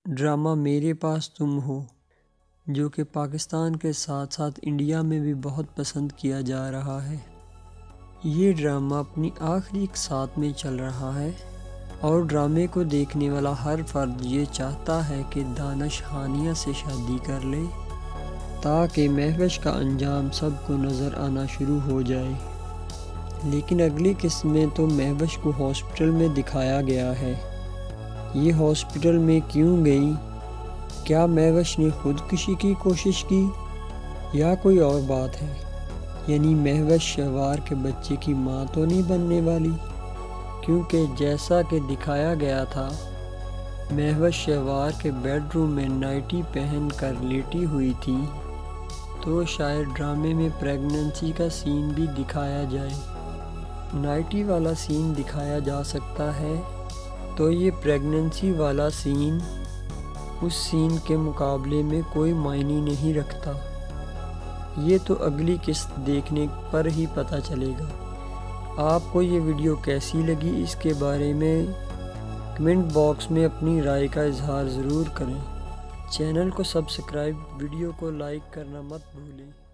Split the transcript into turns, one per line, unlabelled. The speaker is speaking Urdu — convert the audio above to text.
ڈرامہ میرے پاس تم ہو، جو کہ پاکستان کے ساتھ ساتھ انڈیا میں بھی بہت پسند کیا جا رہا ہے۔ یہ ڈرامہ اپنی آخری اقساط میں چل رہا ہے اور ڈرامے کو دیکھنے والا ہر فرد یہ چاہتا ہے کہ دانش ہانیہ سے شادی کر لے تاکہ مہوش کا انجام سب کو نظر آنا شروع ہو جائے۔ لیکن اگلی قسط میں تو مہوش کو ہاسپٹل میں دکھایا گیا ہے۔ یہ ہاسپٹل میں کیوں گئی؟ کیا مہوش نے خودکشی کی کوشش کی یا کوئی اور بات ہے؟ یعنی مہوش شہوار کے بچے کی ماں تو نہیں بننے والی؟ کیونکہ جیسا کہ دکھایا گیا تھا، مہوش شہوار کے بیڈ روم میں نائٹی پہن کر لیٹی ہوئی تھی، تو شاید ڈرامے میں پریگننسی کا سین بھی دکھایا جائے۔ نائٹی والا سین دکھایا جا سکتا ہے تو یہ پریگننسی والا سین اس سین کے مقابلے میں کوئی معنی نہیں رکھتا۔ یہ تو اگلی قسط دیکھنے پر ہی پتہ چلے گا۔ آپ کو یہ ویڈیو کیسی لگی اس کے بارے میں کمنٹ باکس میں اپنی رائے کا اظہار ضرور کریں۔ چینل کو سبسکرائب، ویڈیو کو لائک کرنا مت بھولیں۔